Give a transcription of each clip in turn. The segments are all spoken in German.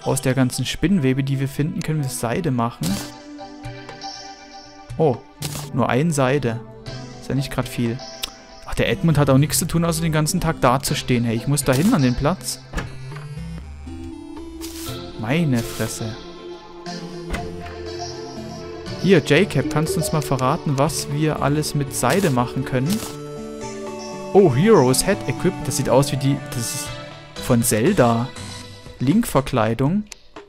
aus der ganzen Spinnwebe, die wir finden, können wir Seide machen. Oh, nur ein Seide. Ist ja nicht gerade viel. Ach, der Edmund hat auch nichts zu tun, außer den ganzen Tag dazustehen. Hey, ich muss da hin an den Platz. Meine Fresse. Hier, Jacob, kannst du uns mal verraten, was wir alles mit Seide machen können? Oh, Heroes Head Equipped. Das sieht aus wie die... Das ist von Zelda. Link-Verkleidung.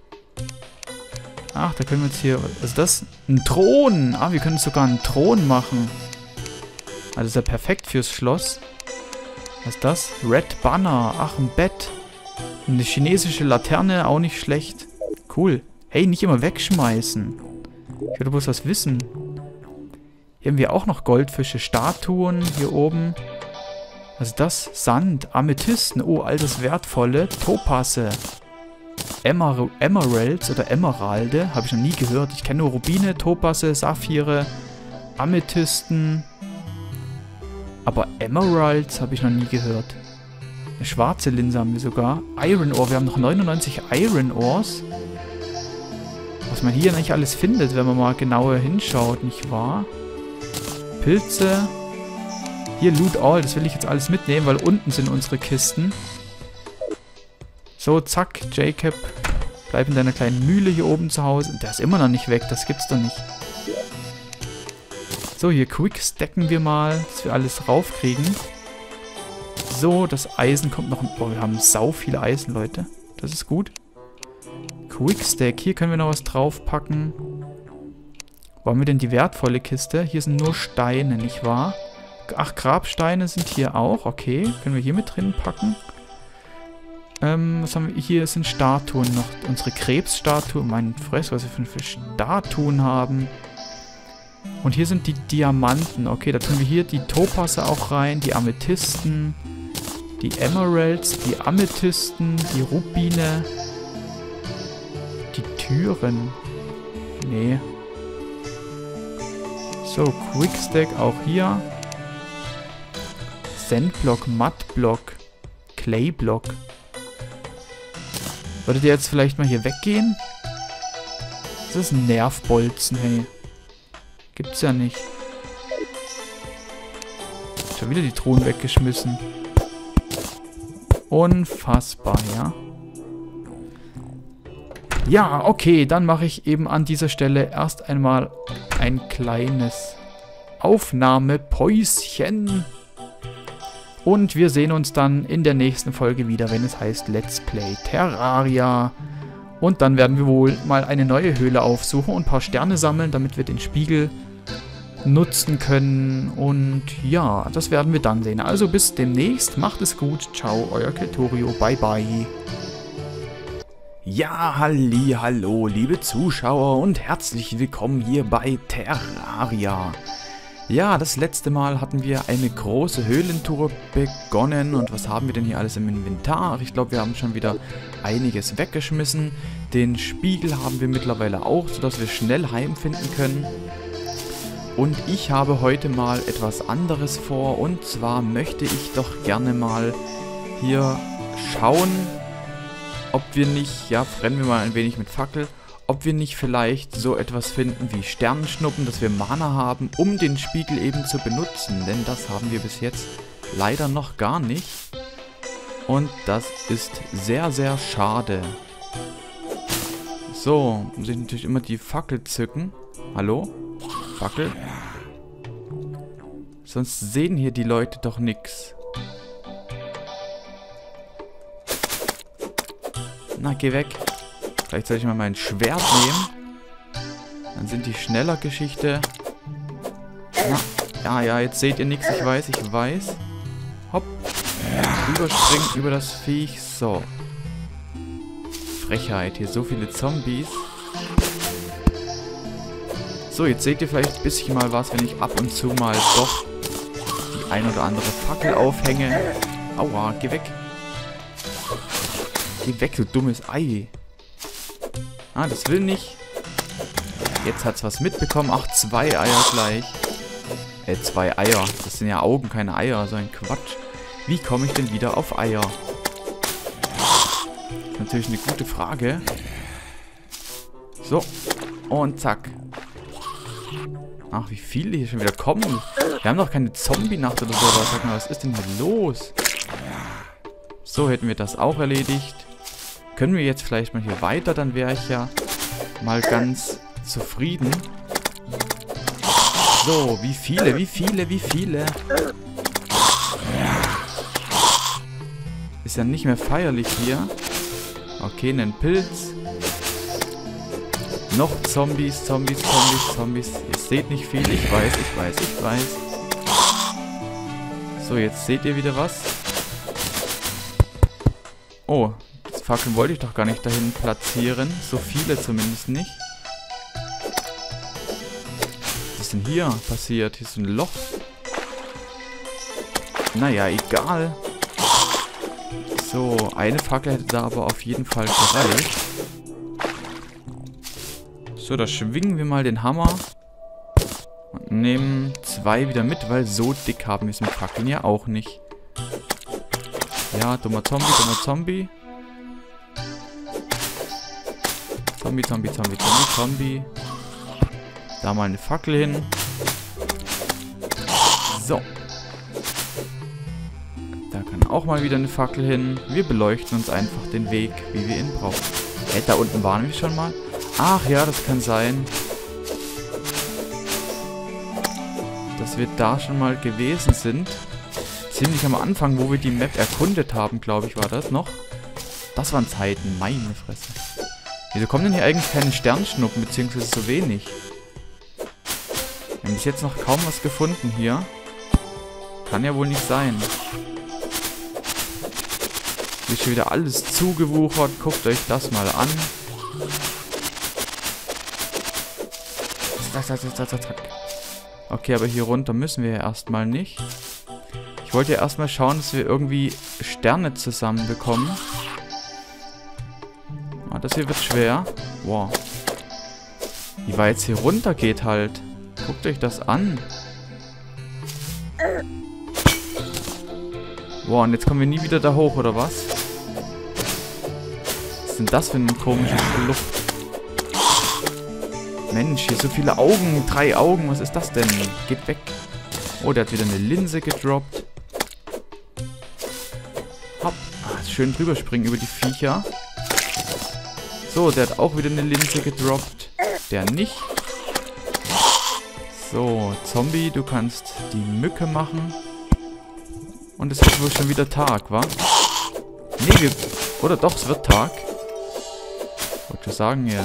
Ach, da können wir jetzt hier... Was ist das? Ein Thron. Ah, wir können sogar einen Thron machen. Also ist ja perfekt fürs Schloss. Was ist das? Red Banner. Ach, ein Bett. Eine chinesische Laterne, auch nicht schlecht. Cool. Hey, nicht immer wegschmeißen. Ich würde bloß was wissen. Hier haben wir auch noch Goldfische. Statuen hier oben. Was ist das? Sand. Amethysten. Oh, all das Wertvolle. Topasse. Emeralds oder Emeralde. Habe ich noch nie gehört. Ich kenne nur Rubine, Topasse, Saphire, Amethysten. Aber Emeralds habe ich noch nie gehört. Eine schwarze Linse haben wir sogar. Iron Ore. Wir haben noch 99 Iron Ores. Was man hier nicht alles findet, wenn man mal genauer hinschaut, nicht wahr? Pilze. Hier Loot All. Das will ich jetzt alles mitnehmen, weil unten sind unsere Kisten. So, zack. Jacob. Bleib in deiner kleinen Mühle hier oben zu Hause. Der ist immer noch nicht weg. Das gibt's doch nicht. So, hier quick stacken wir mal, dass wir alles raufkriegen. So, das Eisen kommt noch... Oh, wir haben sau viel Eisen, Leute. Das ist gut. Quick Stack. Hier können wir noch was draufpacken. Wo haben wir denn die wertvolle Kiste? Hier sind nur Steine, nicht wahr? Ach, Grabsteine sind hier auch. Okay, können wir hier mit drin packen. Was haben wir? Hier sind Statuen noch. Unsere Krebsstatue. Mein Fress, was wir für Statuen haben. Und hier sind die Diamanten. Okay, da tun wir hier die Topasse auch rein. Die Amethysten. Die Emeralds. Die Amethysten. Die Rubine. Die Türen. Nee. So, Quickstack auch hier. Sandblock, Mattblock, Clayblock. Würdet ihr jetzt vielleicht mal hier weggehen? Das ist ein Nervbolzen, hey. Gibt's ja nicht. Schon wieder die Truhen weggeschmissen. Unfassbar, ja. Ja, okay, dann mache ich eben an dieser Stelle erst einmal ein kleines Aufnahmepäuschen. Und wir sehen uns dann in der nächsten Folge wieder, wenn es heißt Let's Play Terraria. Und dann werden wir wohl mal eine neue Höhle aufsuchen und ein paar Sterne sammeln, damit wir den Spiegel nutzen können. Und ja, das werden wir dann sehen. Also bis demnächst, macht es gut. Ciao, euer Keltorio. Bye, bye. Ja, hallo, liebe Zuschauer und herzlich willkommen hier bei Terraria. Ja, das letzte Mal hatten wir eine große Höhlentour begonnen. Und was haben wir denn hier alles im Inventar? Ich glaube, wir haben schon wieder einiges weggeschmissen. Den Spiegel haben wir mittlerweile auch, sodass wir schnell heimfinden können. Und ich habe heute mal etwas anderes vor. Und zwar möchte ich doch gerne mal hier schauen, ob wir nicht, ja, brennen wir mal ein wenig mit Fackel, ob wir nicht vielleicht so etwas finden wie Sternenschnuppen, dass wir Mana haben, um den Spiegel eben zu benutzen. Denn das haben wir bis jetzt leider noch gar nicht. Und das ist sehr, sehr schade. So, muss ich natürlich immer die Fackel zücken. Hallo? Fackel? Sonst sehen hier die Leute doch nichts. Na, geh weg. Vielleicht soll ich mal mein Schwert nehmen. Dann sind die schneller Geschichte. Na, ja, jetzt seht ihr nichts. Ich weiß. Hopp. Überspringen über das Viech. So. Frechheit. Hier so viele Zombies. So, jetzt seht ihr vielleicht ein bisschen mal was, wenn ich ab und zu mal doch die ein oder andere Fackel aufhänge. Aua, geh weg. Geh weg, du dummes Ei. Ah, das will nicht. Jetzt hat's was mitbekommen. Ach, 2 Eier gleich. 2 Eier. Das sind ja Augen, keine Eier. So ein Quatsch. Wie komme ich denn wieder auf Eier? natürlich eine gute Frage. So. Und zack. Ach, wie viele hier schon wieder kommen. Wir haben doch keine Zombie-Nacht oder sowas. Sag mal, was ist denn hier los? So, hätten wir das auch erledigt. Können wir jetzt vielleicht mal hier weiter? Dann wäre ich ja mal ganz zufrieden. So, wie viele, wie viele, wie viele? Ist ja nicht mehr feierlich hier. Okay, einen Pilz. Noch Zombies, Zombies, Zombies, Zombies. Ihr seht nicht viel, ich weiß, ich weiß, ich weiß. So, jetzt seht ihr wieder was. Oh, das Fackeln wollte ich doch gar nicht dahin platzieren. So viele zumindest nicht. Was ist denn hier passiert? Hier ist ein Loch. Naja, egal. So, eine Fackel hätte da aber auf jeden Fall gereicht. So, da schwingen wir mal den Hammer. Und nehmen 2 wieder mit, weil so dick haben wir es mit Fackeln ja auch nicht. Ja, dummer Zombie, dummer Zombie. Zombie, Zombie, Zombie, Zombie, Zombie. Da mal eine Fackel hin. So. Da kann auch mal wieder eine Fackel hin. Wir beleuchten uns einfach den Weg, wie wir ihn brauchen. Hey, da unten waren wir schon mal. Ach ja, das kann sein. Dass wir da schon mal gewesen sind. Ziemlich am Anfang, wo wir die Map erkundet haben, glaube ich, war das noch. Das waren Zeiten, meine Fresse. Wieso kommen denn hier eigentlich keine Sternschnuppen, beziehungsweise so wenig? Wir haben bis jetzt noch kaum was gefunden hier. Kann ja wohl nicht sein. Hier ist schon wieder alles zugewuchert. Guckt euch das mal an. Okay, aber hier runter müssen wir ja erstmal nicht. Ich wollte ja erstmal schauen, dass wir irgendwie Sterne zusammenbekommen. Ah, das hier wird schwer. Wow. Wie weit es hier runter geht halt. Guckt euch das an. Wow, und jetzt kommen wir nie wieder da hoch, oder was? Was ist denn das für eine komische Luft? Mensch, hier so viele Augen. 3 Augen, was ist das denn? Geht weg. Oh, der hat wieder eine Linse gedroppt. Hopp. Ah, schön drüber springen über die Viecher. So, der hat auch wieder eine Linse gedroppt. Der nicht. So, Zombie, du kannst die Mücke machen. Und es wird wohl schon wieder Tag, wa? Nee, oder doch, es wird Tag. Wollte ich sagen, ja.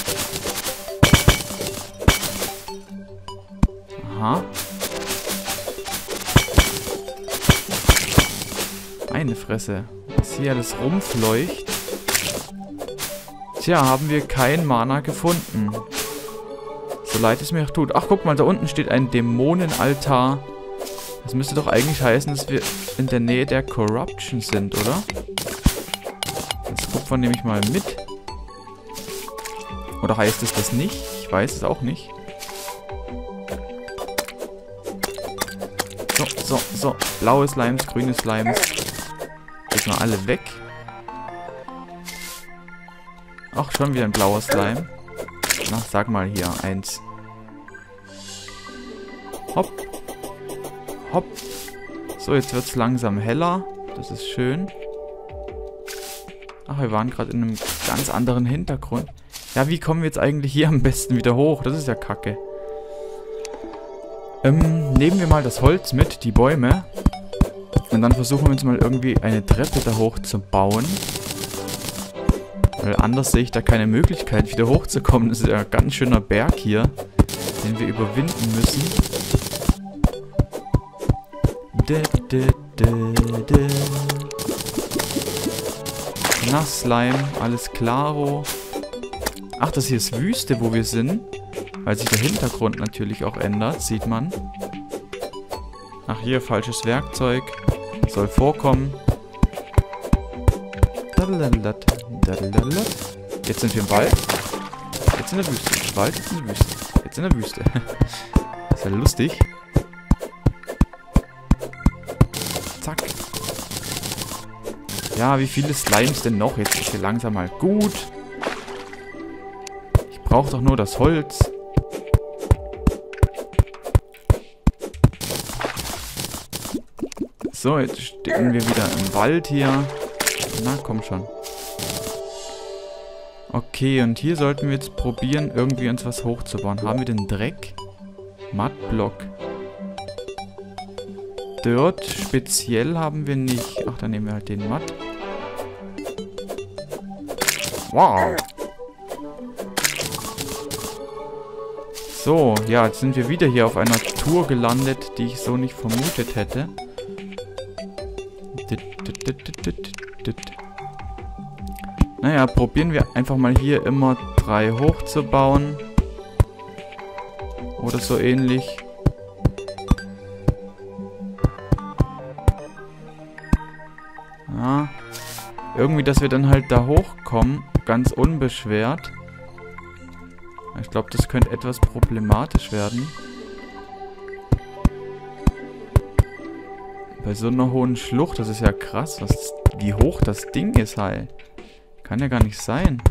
Aha. Meine Fresse. Was hier alles rumfleucht. Tja, haben wir kein Mana gefunden. So leid es mir auch tut. Ach, guck mal, da unten steht ein Dämonenaltar. Das müsste doch eigentlich heißen, dass wir in der Nähe der Corruption sind, oder? Das Kupfer nehme ich mal mit. Oder heißt es das nicht? Ich weiß es auch nicht. So. Blaue Slimes, grüne Slimes. Geht mal alle weg. Ach, schon wieder ein blauer Slime. Na, sag mal hier, 1. Hopp. Hopp. So, jetzt wird es langsam heller. Das ist schön. Ach, wir waren gerade in einem ganz anderen Hintergrund. Ja, wie kommen wir jetzt eigentlich hier am besten wieder hoch? Das ist ja kacke. Nehmen wir mal das Holz mit, die Bäume. Und dann versuchen wir uns mal irgendwie eine Treppe da hoch zu bauen. Weil anders sehe ich da keine Möglichkeit, wieder hochzukommen. Das ist ja ein ganz schöner Berg hier, den wir überwinden müssen. Na, Slime, alles klaro. Ach, das hier ist Wüste, wo wir sind. Weil sich der Hintergrund natürlich auch ändert, sieht man. Ach, hier, falsches Werkzeug. Soll vorkommen. Jetzt sind wir im Wald. Jetzt in der Wüste. Wald, jetzt in der Wüste. Jetzt in der Wüste. Ist ja lustig. Zack. Ja, wie viele Slimes denn noch? Jetzt ist hier langsam mal gut. Ich brauche doch nur das Holz. So, jetzt stecken wir wieder im Wald hier. Na, komm schon. Okay, und hier sollten wir jetzt probieren, irgendwie uns was hochzubauen. Haben wir den Dreck? Mattblock. Dirt speziell haben wir nicht. Ach, dann nehmen wir halt den Matt. Wow. So, ja, jetzt sind wir wieder hier auf einer Tour gelandet, die ich so nicht vermutet hätte. Naja, probieren wir einfach mal hier immer 3 hochzubauen. Oder so ähnlich. Ja. Irgendwie, dass wir dann halt da hochkommen. Ganz unbeschwert. Ich glaube, das könnte etwas problematisch werden. Bei so einer hohen Schlucht, das ist ja krass, wie hoch das Ding ist halt. Kann ja gar nicht sein.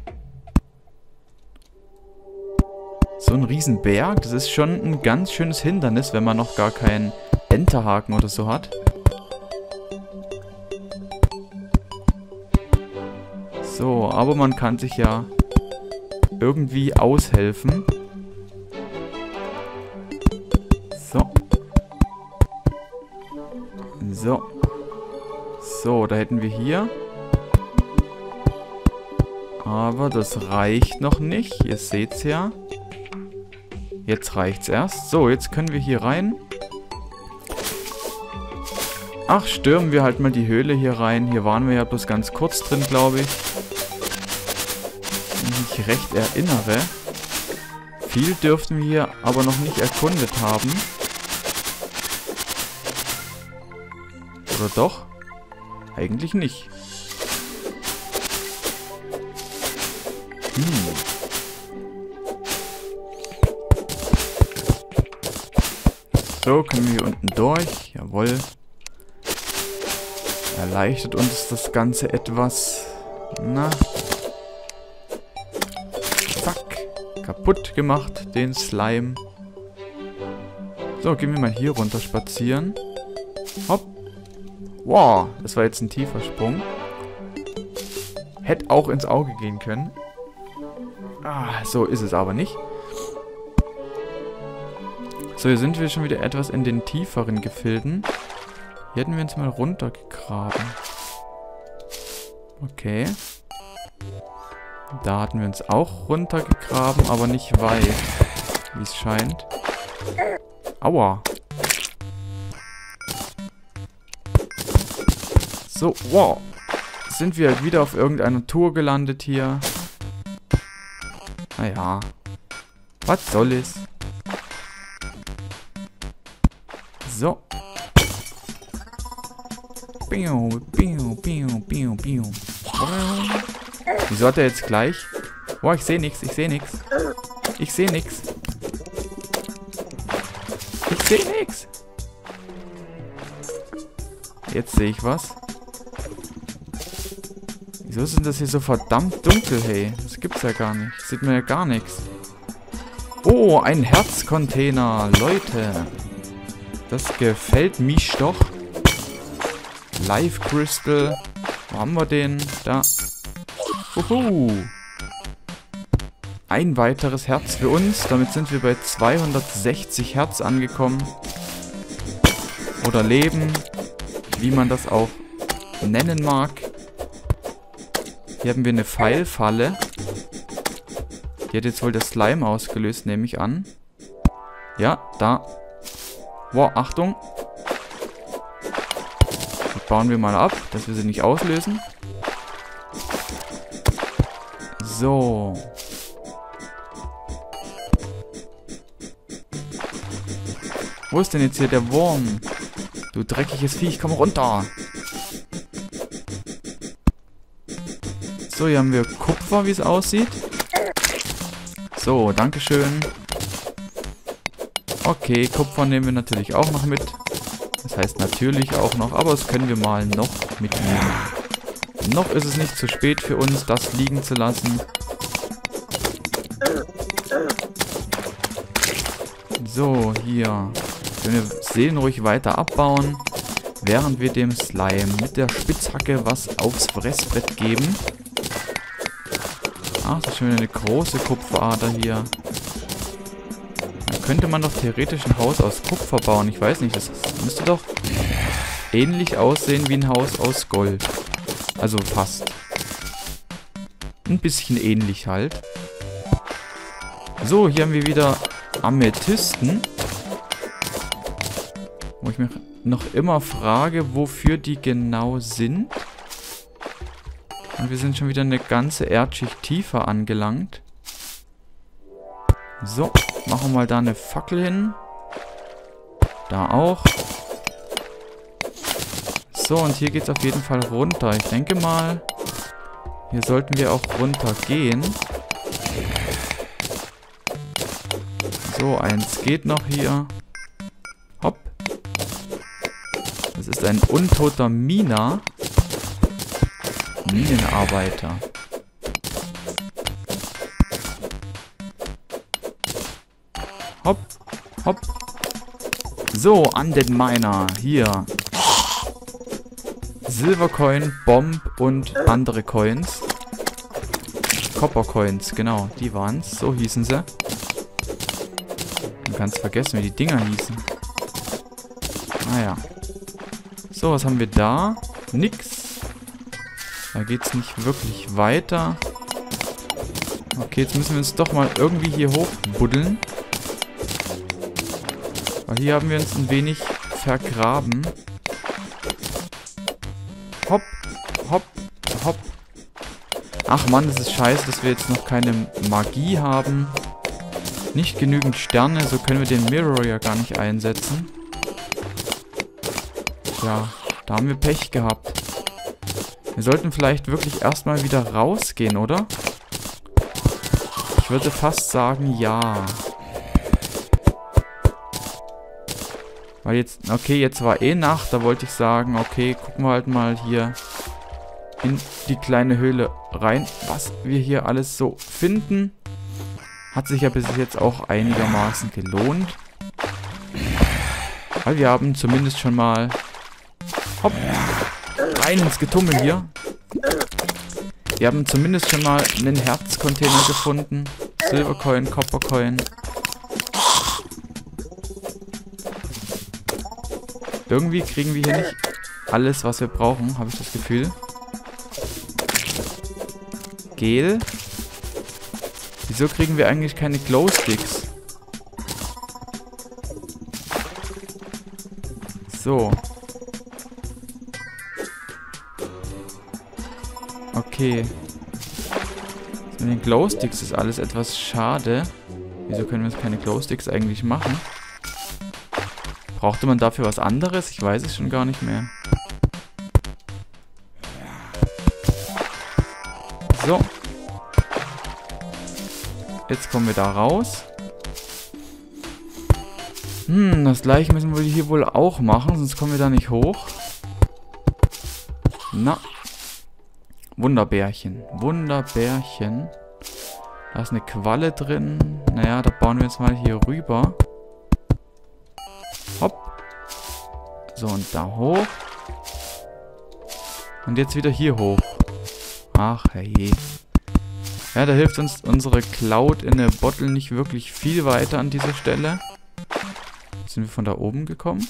So ein Riesenberg, das ist schon ein ganz schönes Hindernis, wenn man noch gar keinen Enterhaken oder so hat. So, aber man kann sich ja irgendwie aushelfen. So. So. So, da hätten wir hier. Aber das reicht noch nicht. Ihr seht's ja. Jetzt reicht's erst. So, jetzt können wir hier rein. Ach, stürmen wir halt mal die Höhle hier rein. Hier waren wir ja bloß ganz kurz drin, glaube ich. Wenn ich mich recht erinnere. Viel dürften wir hier aber noch nicht erkundet haben. Oder doch? Eigentlich nicht. So, können wir hier unten durch. Jawohl. Erleichtert uns das Ganze etwas. Na. Zack. Kaputt gemacht, den Slime. So, gehen wir mal hier runter spazieren. Hopp. Wow, das war jetzt ein tiefer Sprung. Hätte auch ins Auge gehen können. Ah, so ist es aber nicht. So, hier sind wir schon wieder etwas in den tieferen Gefilden. Hier hätten wir uns mal runtergegraben. Okay. Da hatten wir uns auch runtergegraben, aber nicht weit, wie es scheint. Aua. So, wow. Sind wir halt wieder auf irgendeiner Tour gelandet hier. Naja. Was soll es? So. Wieso hat er jetzt gleich? Boah, ich sehe nichts, ich sehe nichts. Ich sehe nichts. Ich sehe nichts. Jetzt sehe ich was. Wieso ist denn das hier so verdammt dunkel, hey? Das gibt's ja gar nicht. Sieht man ja gar nichts. Oh, ein Herzcontainer. Leute. Das gefällt mich doch. Life Crystal. Wo haben wir den? Da. Uhu. Ein weiteres Herz für uns. Damit sind wir bei 260 Herz angekommen. Oder Leben. Wie man das auch nennen mag. Hier haben wir eine Pfeilfalle. Die hat jetzt wohl das Slime ausgelöst, nehme ich an. Ja, da. Wow, Achtung. Die bauen wir mal ab, dass wir sie nicht auslösen. So. Wo ist denn jetzt hier der Wurm? Du dreckiges Viech, komm runter. So, hier haben wir Kupfer, wie es aussieht. So, dankeschön. Okay, Kupfer nehmen wir natürlich auch noch mit. Das heißt natürlich auch noch, aber das können wir mal noch mitnehmen. Noch ist es nicht zu spät für uns, das liegen zu lassen. So, hier. Wir sehen ruhig weiter abbauen, während wir dem Slime mit der Spitzhacke was aufs Fressbrett geben. Ach, das ist schon wieder eine große Kupferader hier. Da könnte man doch theoretisch ein Haus aus Kupfer bauen. Ich weiß nicht, das müsste doch ähnlich aussehen wie ein Haus aus Gold. Also fast. Ein bisschen ähnlich halt. So, hier haben wir wieder Amethysten. Wo ich mich noch immer frage, wofür die genau sind. Und wir sind schon wieder eine ganze Erdschicht tiefer angelangt. So, machen wir mal da eine Fackel hin. Da auch. So, und hier geht es auf jeden Fall runter. Ich denke mal, hier sollten wir auch runter gehen. So, eins geht noch hier. Hopp. Das ist ein untoter Miner. Minenarbeiter. Hopp, hopp. So, an den Miner. Hier. Silvercoin, Bomb und andere Coins. Coppercoins, genau, die waren's. So hießen sie. Man kann's vergessen, wie die Dinger hießen. Naja. So, was haben wir da? Nix. Da geht's nicht wirklich weiter. Okay, jetzt müssen wir uns doch mal irgendwie hier hochbuddeln. Weil hier haben wir uns ein wenig vergraben. Hopp, hopp, hopp. Ach Mann, das ist scheiße, dass wir jetzt noch keine Magie haben. Nicht genügend Sterne, so können wir den Mirror ja gar nicht einsetzen. Ja, da haben wir Pech gehabt. Wir sollten vielleicht wirklich erstmal wieder rausgehen, oder? Ich würde fast sagen, ja. Weil jetzt, okay, jetzt war eh Nacht, da wollte ich sagen, okay, gucken wir halt mal hier in die kleine Höhle rein, was wir hier alles so finden. Hat sich ja bis jetzt auch einigermaßen gelohnt. Weil wir haben zumindest schon mal, hopp, rein ins Getummel hier. Wir haben zumindest schon mal einen Herzcontainer gefunden. Silvercoin, Coppercoin. Irgendwie kriegen wir hier nicht alles, was wir brauchen, habe ich das Gefühl. Gel. Wieso kriegen wir eigentlich keine Glowsticks? So. Okay. Das mit den Glowsticks ist alles etwas schade. Wieso können wir jetzt keine Glowsticks eigentlich machen? Brauchte man dafür was anderes? Ich weiß es schon gar nicht mehr. So. Jetzt kommen wir da raus. Das gleiche müssen wir hier wohl auch machen, sonst kommen wir da nicht hoch. Na. Wunderbärchen. Wunderbärchen. Da ist eine Qualle drin. Naja, da bauen wir jetzt mal hier rüber. Hopp. So, und da hoch. Und jetzt wieder hier hoch. Ach, hey. Ja, da hilft uns unsere Cloud in der Bottle nicht wirklich viel weiter an dieser Stelle. Sind wir von da oben gekommen?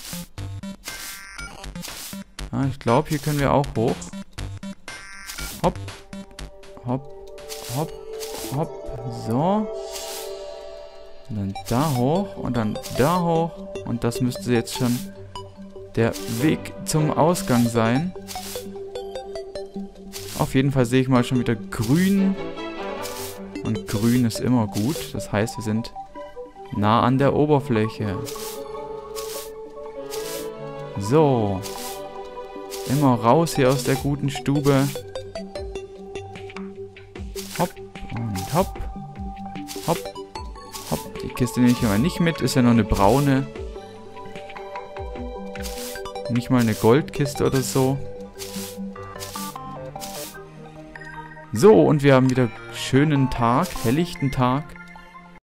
Ah, ich glaube, hier können wir auch hoch. Hopp. Hopp. Hopp. Hopp. So. Und dann da hoch. Und dann da hoch. Und das müsste jetzt schon der Weg zum Ausgang sein. Auf jeden Fall sehe ich mal schon wieder grün. Und grün ist immer gut. Das heißt, wir sind nah an der Oberfläche. So. Immer raus hier aus der guten Stube. Hopp und hopp. Hopp. Hopp. Die Kiste nehme ich aber nicht mit. Ist ja nur eine braune. Nicht mal eine Goldkiste oder so. So, und wir haben wieder schönen Tag, helllichten Tag.